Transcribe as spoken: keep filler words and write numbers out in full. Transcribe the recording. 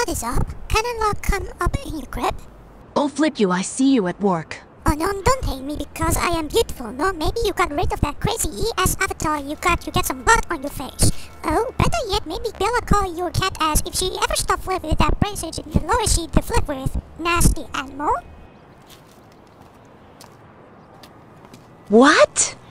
What is up? Can I not come up in your crib? Oh flip you, I see you at work. Oh no, don't hate me because I am beautiful. No, maybe you got rid of that crazy E-ass avatar you got, you get some butt on your face. Oh, better yet, maybe Bella call your cat ass if she ever stop flipping with that bracelet in the lower seat to flip with. Nasty animal. What?